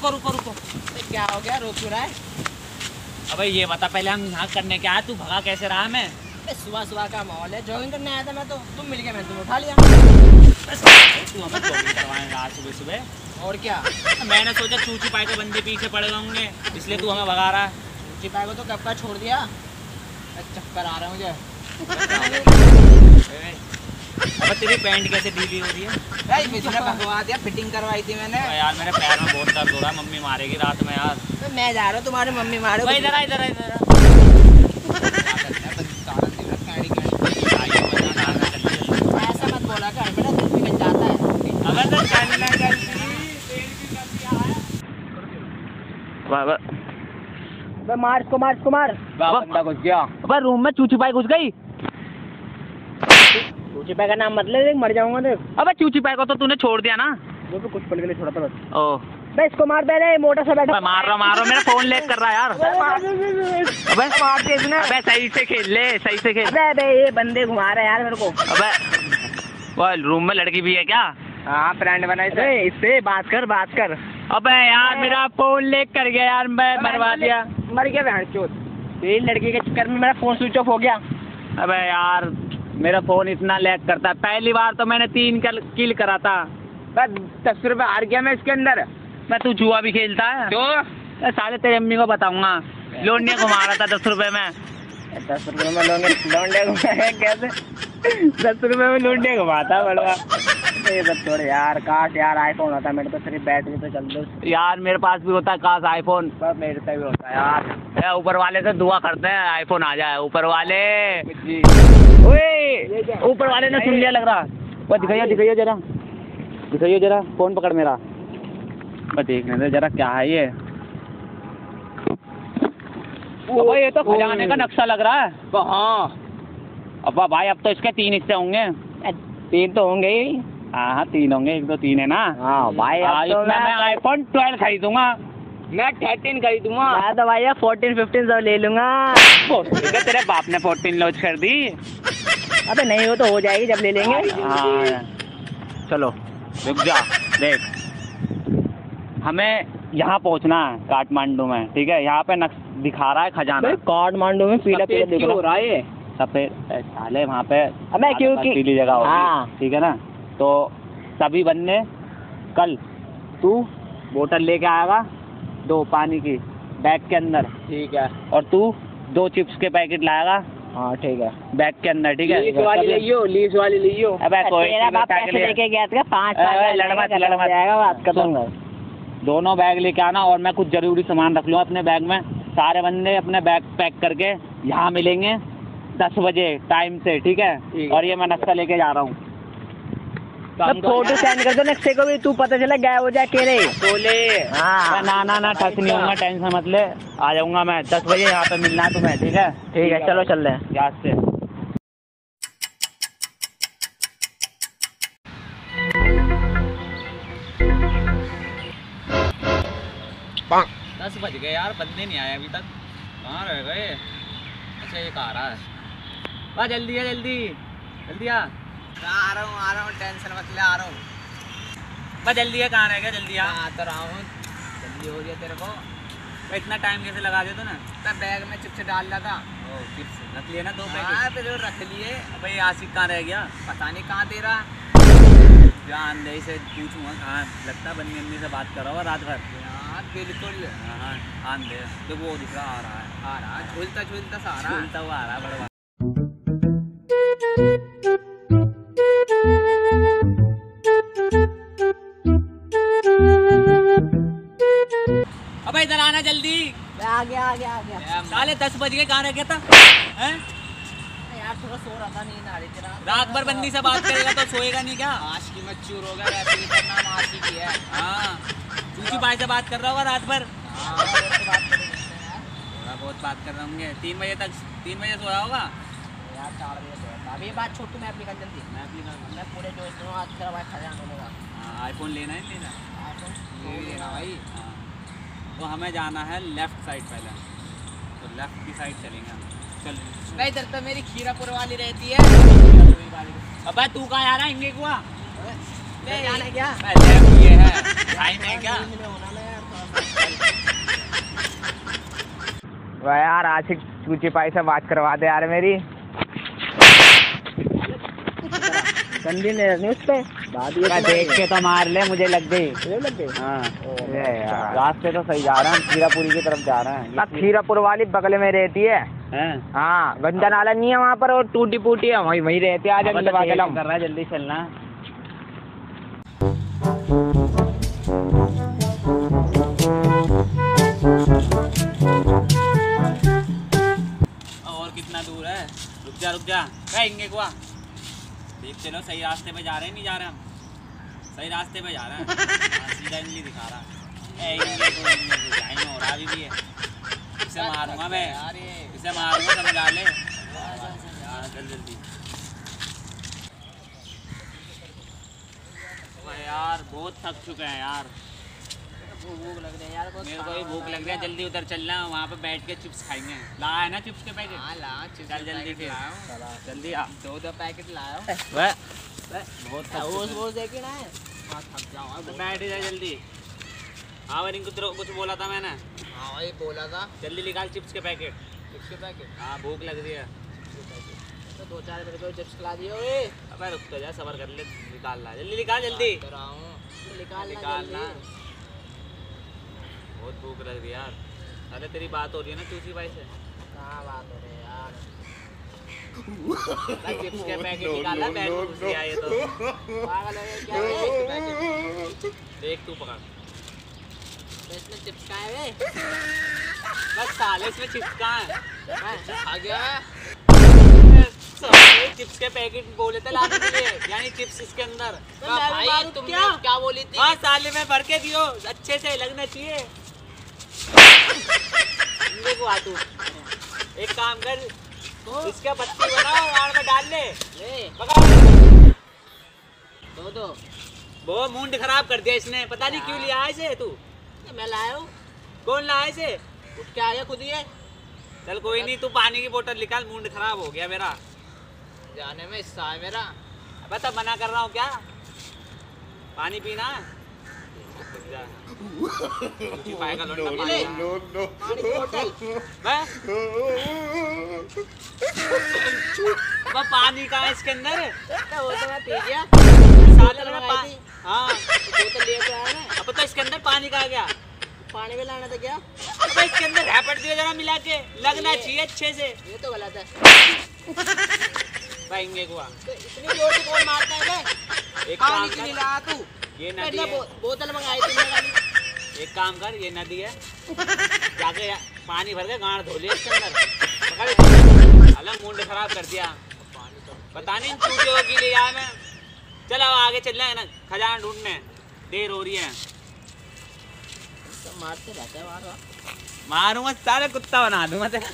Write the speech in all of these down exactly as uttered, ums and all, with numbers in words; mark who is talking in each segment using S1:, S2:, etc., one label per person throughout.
S1: रुको रुको रुको।
S2: क्या हो गया, रोक क्यों रहा है?
S1: अबे ये बता पहले हम यहाँ करने क्या आया, तू भगा कैसे रहा? मैं
S2: सुबह सुबह का माहौल है, जॉगिंग करने आया था मैं तो, तुम मिल गए, मैंने तुम्हें उठा लिया।
S1: तू हमें जॉगिंग करवाने रहा सुबह सुबह।
S2: और क्या,
S1: मैंने सोचा चूची पाए के बंदे पीछे पड़ गए होंगे, इसलिए तू हमें भगा रहा है।
S2: चिपाई को तो कब का छोड़ दिया, चक्कर आ रहा है मुझे।
S1: अब तेरी पैंट कैसे ढीली हो रही है?
S2: किसने भगवा दिया, फिटिंग करवाई थी मैंने।
S1: यार मेरे पैर में बहुत दर्द हो रहा है, मम्मी मारेगी रात में यार।
S2: मैं जा रहा हूँ, तुम्हारी मम्मी मारो।
S1: इधर इधर इधर
S2: ऐसा मत बोला कर, मेरा दिल निकल जाता है।
S1: अगर तो चलना जल्दी
S2: मार इसको, मार इसको, मार।
S1: बंदा घुस गया। अबे रूम में चूची पाई घुस गई।
S2: चूची पाई का नाम मत ले, मर जाऊंगा देख।
S1: अबे चूची पाई को तो तूने छोड़ दिया ना।
S2: वो तो कुछ पल के लिए छोड़ा था बस।
S1: ओ
S2: बे इसको मार, पहले मोटर से बैठा।
S1: मार रहा मार रहा, मेरा फोन लैग कर रहा है यार।
S2: अबे मार दे इसने।
S1: अबे सही से खेल ले, सही से खेल।
S2: अबे अबे ये बंदे घुमा रहे हैं यार मेरे को।
S1: अबे वो रूम में लड़की भी है क्या?
S2: हाँ, फ्रेंड बनाई थे। इससे बात कर, बात कर।
S1: अबे यार मेरा फोन लैग कर गया यार, मैं मरवा दिया।
S2: मर गया बहन चोद, ये लड़की के चक्कर में मेरा फोन स्विच ऑफ हो गया।
S1: अबे यार मेरा फोन इतना लैग करता है, पहली बार तो मैंने तीन किल करा था।
S2: बस दस रुपए हार गया मैं इसके अंदर।
S1: मैं तू जुआ भी खेलता है
S2: तो
S1: साले तेरी अम्मी को बताऊंगा। लोंडिया घुमा रहा था दस रुपए में।
S2: दस रुपए में लोंडिया घुमाया कैसे? दस रुपए में लोंडिया घुमाता बड़वा। ये सब छोड़ यार, काश यार आईफोन होता, मेरे तो सिर्फ बैटरी पे चल दो
S1: यार। मेरे पास भी होता है काश आईफोन,
S2: पर मेरे पे भी होता है यार।
S1: ऊपर वाले से दुआ करते हैं आईफोन आ जाए। ऊपर वाले ओए, ऊपर वाले ने सुन लिया लग रहा। बस दिखाइए दिखाइए जरा, दिखाइए जरा, फोन पकड़ मेरा। बस देखने दे जरा क्या है ये। ओ ये तो खजाने का नक्शा लग रहा है।
S2: हाँ
S1: अब्बा भाई, अब तो इसके तीन हिस्से होंगे।
S2: तीन तो होंगे ही।
S1: हाँ हाँ तीन होंगे, एक दो तीन है ना।
S2: हाँ भाई,
S1: अब तो मैं आईफोन ट्वेल्व खरीदूंगा।
S2: मैं थर्टीन खरीदूंगा। मैं तो भैया फोर्टीन फिफ्टीन सब ले लूंगा।
S1: तेरे बाप ने फोर्टीन लॉन्च कर दी।
S2: अबे नहीं, वो तो हो जाएगी जब ले लेंगे।
S1: हाँ चलो रुक जा, देख हमें यहाँ पहुँचना है काठमांडू में, ठीक है। यहाँ पे नक्श दिखा रहा है खजाना।
S2: काठमांडू में पीला पीला दिख रहा है।
S1: सफेद साले वहाँ पे
S2: मैं क्योंकि
S1: पीली जगह होगी, ठीक है ना। तो सभी बंदे कल तू बोतल लेके आएगा, दो पानी की बैग के अंदर,
S2: ठीक है।
S1: और तू दो चिप्स के पैकेट लाएगा।
S2: हाँ ठीक है,
S1: बैग के अंदर, ठीक है।
S2: लीज वाली लियो, लीज वाली लियो।
S1: अबे कोई
S2: तेरा बाप पैसे लेके गया था, पाँच
S1: लड़वा लड़वा
S2: जाएगा, बात कर दूंगा।
S1: दोनों बैग लेके आना, और मैं कुछ जरूरी सामान रख लूँ अपने बैग में। सारे बंदे अपने बैग पैक करके यहाँ मिलेंगे दस बजे टाइम से, ठीक है। और ये मैं नक्शा लेके जा रहा हूँ।
S2: फोटो सेंड कर दो नक्शे को भी, तू पता चला गायब हो जाए अकेले तो ले। हाँ
S1: ना ना ना ठस नहीं होगा, टेंशन मत ले, आ जाऊंगा मैं दस बजे यहाँ पे मिलना है तुम्हें, ठीक है।
S2: ठीक है चलो चल रहे हैं
S1: याद से। दस बज गए यार, बंदे नहीं आए अभी तक, कहाँ रह गए? अच्छा ये कहाँ रहा है? वाह जल्दी है, जल्दी जल्दी आ।
S2: आ रहा हूँ आ रहा हूँ, टेंशन मत ले, आ रहा हूँ।
S1: बस जल्दी है, कहाँ रह गया? जल्दी आ।
S2: आ तो रहा हूँ, जल्दी हो गया तेरे को।
S1: भाई इतना टाइम कैसे लगा दे तो ना?
S2: मैं बैग में चिप्स डाल रहा था।
S1: ओ चिप्स रख लिए ना दो पैकेट?
S2: हाँ फिर रख लिए।
S1: भाई आशिक कहाँ रह गया?
S2: पता नहीं कहाँ तेरा।
S1: जान दे से पूछूंगा कहाँ, लगता बनी अम्मी से बात कर रहा होगा रात भर।
S2: हाँ बिल्कुल।
S1: हाँ हाँ आन दे, तो वो दिख रहा आ रहा है,
S2: आ रहा है, झूलता झूलता सा आ रहा है,
S1: झूलता हुआ आ रहा है बड़वा। अबे इधर आना जल्दी।
S2: आ गया आ गया आ गया।
S1: साले दस बज गए, कहाँ रह गया था? हैं?
S2: यार थोड़ा सो रहा था, नींद आ रही थी।
S1: रात भर बंदी से बात करेगा तो सोएगा नहीं क्या?
S2: आशिकी में चूर हो गया, वैसे भी तेरा नाम आशिकी है।
S1: हाँ चूची भाई से बात कर रहा होगा रात भर।
S2: हाँ और तो बात करेंगे
S1: थोड़ा बहुत बात कर रहे होंगे। तीन बजे तक, तीन बजे सोया होगा
S2: यार, चार बजे सोया। अभी ये बात छोड़, मैं अपनी जल्दी
S1: मैं अपनी
S2: मैं पूरे जो इसमें आज तेरा भाई खजाना होगा।
S1: आईफोन लेना है लेना?
S2: आईफोन ये लेना भाई।
S1: हाँ तो हमें जाना है लेफ्ट साइड पहले, तो लेफ्ट की साइड चलेंगे हम। चल
S2: भाई इधर तो मेरी खीरापुर वाली रहती है।
S1: अबे तू कहाँ आ रहा है? इंगे कुआ
S2: ले जाना क्या?
S1: लेफ्ट ये है, राइट है क्या?
S2: वाह यार आशिक ऊंची पाई से बात करवा दे यार मेरी। गंदी नहीं उस पे
S1: देख के तो मार ले, मुझे लग गई।
S2: लग गई
S1: हाँ
S2: यार
S1: रास्ते तो सही जा रहे हैं, खीरापुरी की तरफ जा रहे हैं।
S2: खीरापुर वाली बगल में रहती है। हाँ गंदा नाला नहीं है वहाँ पर, और टूटी फूटी है, वही वही रहती है। आज
S1: कर रहा है, जल्दी चलना। और कितना दूर है? रुक जा रुक जा, कहेंगे क्या? देख चलो सही रास्ते पे जा रहे हैं, नहीं जा रहे हम? सही रास्ते पे जा रहे हैं। हाँ, सीधा इंग्लिश दिखा रहा है। हो रहा अभी भी है। इसे मारूंगा मैं, इसे मारूंगा, समझा ले। जल्दी जल्दी यार, बहुत थक चुके हैं यार।
S2: भूख लग रही है यार,
S1: मेरे को भी भूख लग रही है। जल्दी उधर चलना, वहाँ पे बैठ के चिप्स खाएंगे। ला है ना चिप्स के पैकेट?
S2: हाँ ला चिप्स
S1: चल जल्दी फिर, जल्दी आ।
S2: दो दो पैकेट लाओ।
S1: वह बहुत थक
S2: वो
S1: चुके
S2: वो देखी ना है, थक जाओ।
S1: हैं। तो बैठ जा जल्दी। हाँ भाई, कुछ कुछ बोला था मैंने।
S2: हाँ भाई बोला था।
S1: जल्दी निकाल चिप्स के पैकेट।
S2: चिप्स के पैकेट?
S1: हाँ भूख लग रही है।
S2: तो दो चार मेरे को चिप्स खिला दिए। ओए
S1: अबे रुक तो जा, सबर कर ले, निकाल ला जल्दी, निकाल जल्दी
S2: निकाल
S1: निकाल ना। बहुत भूख लग रही है यार। अरे तेरी बात हो रही है ना चूसी भाई से?
S2: कहाँ बात हो रही है यार?
S1: चिप्स के पैकेट निकाला, बैग में घुस गया ये तो।
S2: पागल है क्या? चिप्स के पैकेट
S1: देख तू पकड़।
S2: इसमें चिप्स कहाँ है वे?
S1: बस साले इसमें चिप्स कहाँ है?
S2: आ गया
S1: चिप्स के पैकेट बोले थे लाने के लिए, यानी चिप्स इसके अंदर।
S2: भाई तुमने क्या? क्या बोली थी?
S1: हाँ साले में भर के दियो, अच्छे से लगना चाहिए। देखो आ तू एक काम कर, इसके पत्ती बनाओ, आड़ में डाल ले।
S2: ले
S1: पकड़।
S2: दो दो।
S1: वो मूड खराब कर दिया इसने, पता नहीं क्यों लिया है इसे। तू
S2: मैं लाया हूँ।
S1: कौन लाया इसे?
S2: उठ के आया खुद ही है।
S1: चल कोई नहीं, तू पानी की बोतल निकाल, मूड खराब हो गया मेरा।
S2: जाने में हिस्सा है मेरा।
S1: अब तब मना कर रहा हूँ क्या? पानी पीना है? पाएगा लोटा पानी।
S2: पानी की बोतल।
S1: मैं? वो पानी कहाँ है इसके अंदर?
S2: वो तो मैं पी गया।
S1: साले में पानी। हाँ
S2: बोतल लिए तो आया ना।
S1: अब तो इसके अंदर पानी कहाँ गया?
S2: पानी में लाना था क्या?
S1: अब इसके अंदर रैपट दियो जरा मिला के, लगना चाहिए अच्छे से।
S2: ये तो गलत है।
S1: पाएंगे कुआ।
S2: तो इतनी जोर से कौन मारता है बे?
S1: एक काम
S2: पानी क्यों
S1: कर,
S2: नहीं लाया तू?
S1: ये नदी है।
S2: बो, बोतल मंगाई तुमने खाली।
S1: एक काम कर, ये नदी है, जाके पानी भर के गांड धो लिया इसके अंदर। पकड़, अलग मूड खराब कर दिया। पता नहीं चूतियों के लिए आया मैं। चल अब आगे चल रहे हैं ना, खजाना ढूंढने, देर हो रही है।
S2: तो मारते रहते हैं बार बार।
S1: मारूंगा सारे, कुत्ता बना दूंगा तेरा।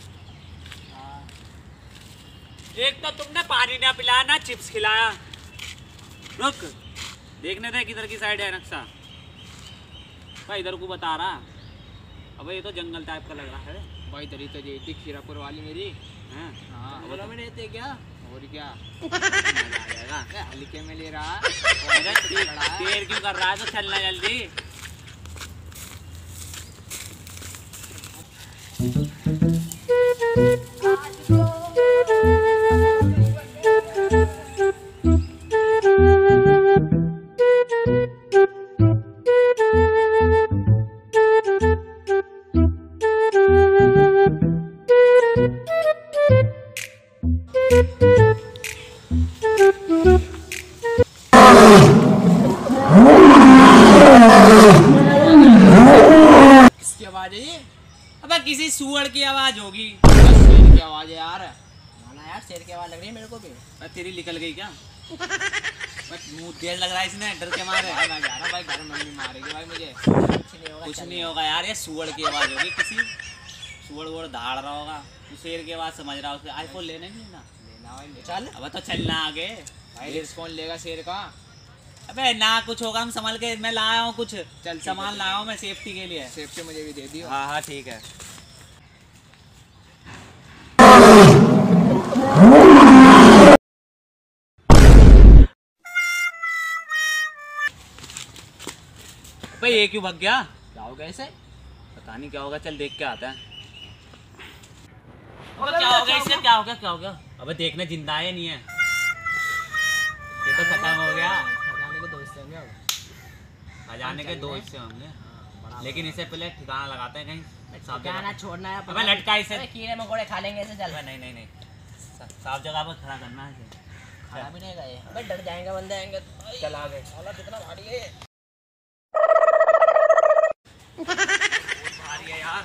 S1: एक तो तुमने पानी ना पिलाया ना चिप्स खिलाया। रुक, देखने दे किधर की साइड है नक्शा। भाई इधर को बता रहा। अब ये तो जंगल टाइप का लग रहा है
S2: भाई। इधर ही तो थी खीरापुर वाली मेरी।
S1: हैं?
S2: हाँ
S1: अब
S2: में रहते क्या? और क्या
S1: मजा आ जाएगा।
S2: हल्के में ले रहा।
S1: देर क्यों कर रहा है? तो चलना जल्दी।
S2: किसकी आवाज है ये?
S1: अबे किसी सुअर की आवाज होगी।
S2: शेर की आवाज है यार। माना यार शेर की आवाज लग रही है मेरे को भी।
S1: अबे तेरी निकल गई क्या? बस मुंह देर लग रहा है इसने, डर के मारे।
S2: मैं जा रहा भाई, घर मम्मी मारेगी भाई मुझे। कुछ नहीं होगा,
S1: कुछ नहीं होगा यार, ये सुअर की आवाज होगी किसी। सुअर वुअर दहाड़ रहा होगा। तू शेर की आवाज समझ रहा है। उसके आईफोन लेना नहीं लेना?
S2: लेना भाई ले चल।
S1: अब तो चलना आगे
S2: भाई। रिस्क कौन लेगा शेर का?
S1: अबे ना कुछ होगा, हम संभल के, मैं लाया हूँ कुछ
S2: चल
S1: सामान लाया हूँ मैं सेफ्टी के लिए।
S2: सेफ्टी मुझे भी दे दियो।
S1: हाँ हाँ ठीक है। भाई ये क्यों भाग गया?
S3: क्या हो गया इसे?
S1: पता नहीं क्या होगा, चल देख के आता है। अबे क्या हो गया इसे, क्या हो गया क्या हो गया? अबे देखने जिंदा है नहीं है, ये तो खत्म हो गया।
S3: खजाने के दो हिस्से होंगे अब।
S1: खजाने के दो हिस्से होंगे, लेकिन इसे पहले ठिकाना लगाते हैं कहीं साफ
S3: क्या ना
S1: जगह।
S3: छोड़ना है।
S1: अबे लटका इसे।
S3: अबे कीड़े मकोड़े खा लेंगे इसे। चल
S1: अबे नहीं नहीं नहीं, साफ जगह पर खड़ा करना है इसे।
S3: खड़ा भी नहीं गए। अबे डर जाएंगे बंदे आएंगे तो।
S1: चल आगे।
S3: साला कितना भारी है।
S1: भारी है यार,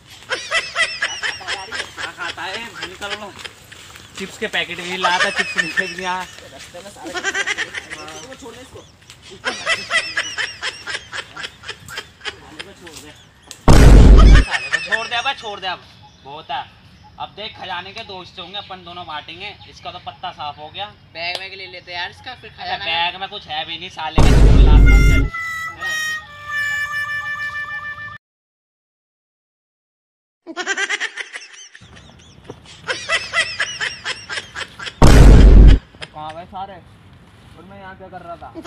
S1: क्या खाता है? निकल लो। चिप्स के पैकेट भी लाया था, चिप्स निकल गया
S3: रास्ते में सारे छोड़ने इसको।
S1: छोड़ दे अब, छोड़ दे अब, बहुत है। अब देख खजाने के दो हिस्से होंगे, अपन दोनों बांटेंगे। इसका तो पत्ता साफ हो गया।
S3: बैग वैग ले लेते यार इसका, फिर
S1: अरे
S3: खजाना।
S1: बैग में कुछ है भी नहीं साले का, चल लात मार, चल।
S3: कहाँ गए सारे? और मैं यहाँ क्या कर रहा था?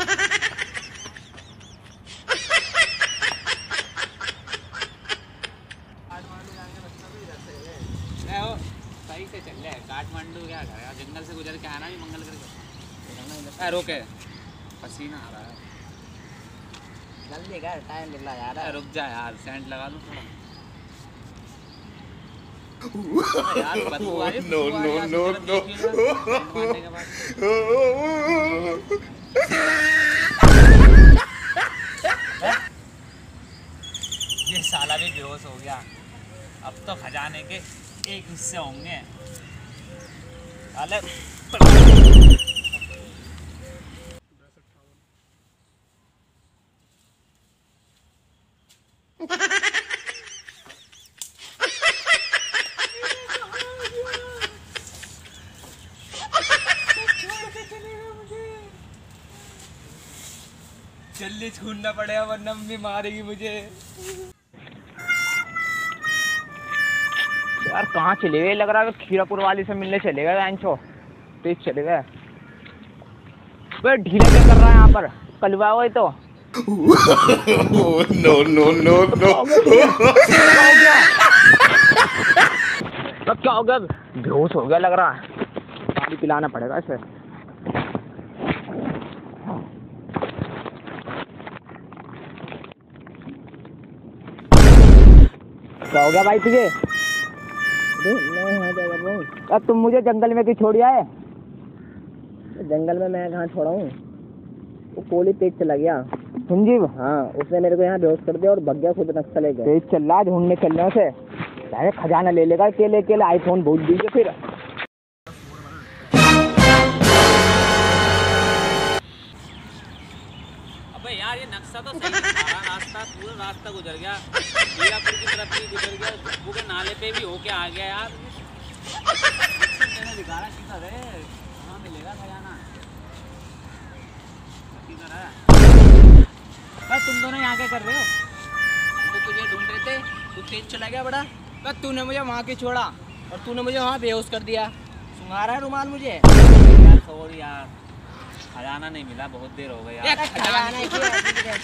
S1: सही से चल रहा है। काठमांडू क्या करेगा, जंगल से गुजर के आना भी मंगल करके। रोके, पसीना आ रहा है।
S3: जल्दी कर, टाइम मिल रहा यार।
S1: रुक जा यार, सेंट लगा लूं थोड़ा। यार बदबू आ रही है,
S4: No,
S1: बदबू आ रही है,
S4: no,
S1: आज
S4: no,
S1: गुजर के देखिए ना, सेंट मारने के बाद। ये साला भी बेहोश हो गया। अब तो खजाने के एक हिस्से होंगे साले। जल्दी छूटना पड़ेगा वरना मम्मी मारेगी मुझे।
S2: यार कहाँ चले गए? लग रहा है खीरापुर वाली से मिलने चले गए। एंचो तेज चले गए। वे ढीला क्या कर रहा है यहाँ पर? कलवा हुआ तो।
S4: No, no, no, no.
S2: अब क्या हो गया? बेहोश हो गया लग रहा है। पानी पिलाना पड़ेगा इसे। क्या हो गया भाई तुझे? मैं यहाँ क्या कर रहा हूँ? अब तुम मुझे जंगल में क्यों छोड़ आए? जंगल में मैं कहाँ छोड़ा हूँ? वो कोली तेज चला गया। संजीव? हाँ, उसने मेरे को यहाँ बेहोश कर दिया और भग गया खुद नक्सले के। तेज चल रहा है, ढूंढने चल रहे उसे। चाहे खजाना ले लेगा अकेले अकेले। आईफोन भूल दीजिए फिर।
S1: अबे यार ये नक्शा तो सही दिखा रहा, रास्ता पूरा रास्ता गुजर गया, हीरापुर की तरफ भी गुजर गया, वो के नाले पे भी होके आ गया यार। मैंने दिखा रहा किधर है, कहाँ मिलेगा खजाना? किधर है? बस तुम दोनों यहाँ क्या कर रहे हो?
S3: तो तुझे ढूंढ रहे थे, तू तेज चला गया बड़ा। बस तूने मुझे वहाँ के छोड़ा और तूने मुझे वहाँ बेहोश कर दिया। सुंघा रहा है रुमाल मुझे।
S1: यार सॉरी यार, खजाना नहीं मिला, बहुत देर हो गई यार।
S3: खजाना है क्या?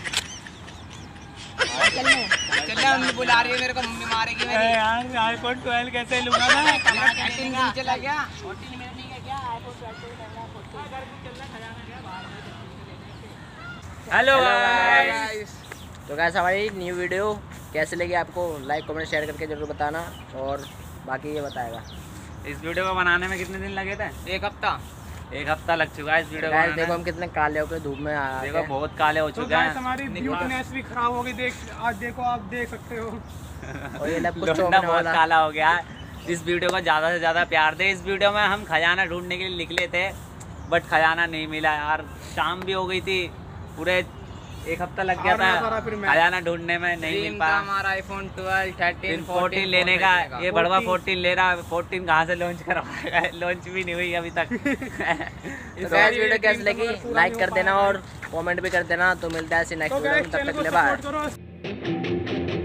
S3: चल ले, चल ले, मम्मी बुला रही है मेरे को, मम्मी मारेगी मेरी।
S1: यार आईफोन ट्वेल्व कैसे लूंगा मैं?
S3: फोर्टीन चला गया। फोर्टीन में नहीं है क्या? आईफोन
S1: हेलो
S3: गाइस, तो गाइस हमारी न्यू वीडियो कैसे लगी आपको? लाइक कमेंट शेयर करके जरूर बताना। और बाकी ये बताएगा।
S1: इस वीडियो को बनाने में कितने दिन लगे थे?
S3: एक हफ्ता
S1: एक हफ्ता लग चुका है इस वीडियो को
S3: गाइस।
S1: बनाने
S3: देखो
S1: में।
S3: हम कितने काले होकर धूप में आ
S1: देखो
S3: गए।
S1: बहुत काले हो चुके हैं।
S5: हमारी ब्यूटीनेस भी खराब हो गई। देख आज देखो, आप देख सकते हो।
S3: और ये लब कुछ
S1: लोंडा
S3: चौंकने
S1: बहुत
S3: वाला।
S1: काला हो गया है। इस वीडियो को ज़्यादा से ज़्यादा प्यार दे। इस वीडियो में हम खजाना ढूंढने के लिए निकले थे, बट खजाना नहीं मिला यार। शाम भी हो गई थी, पूरे एक हफ्ता लग गया था खजाना ढूंढने में, नहीं मिल पाया।
S3: हमारा आईफोन ट्वेल्व, थर्टीन,
S1: फोर्टीन लेने का, ये बड़वा फोर्टीन ले रहा है। फोर्टीन कहाँ से लॉन्च करवाएगा? लॉन्च भी नहीं हुई अभी तक।
S3: तो गाइस वीडियो कैसी लगी लाइक कर देना और कमेंट भी कर देना। तो मिलता है ऐसी नेक्स्ट वीडियो में, तब तक के लिए बाय।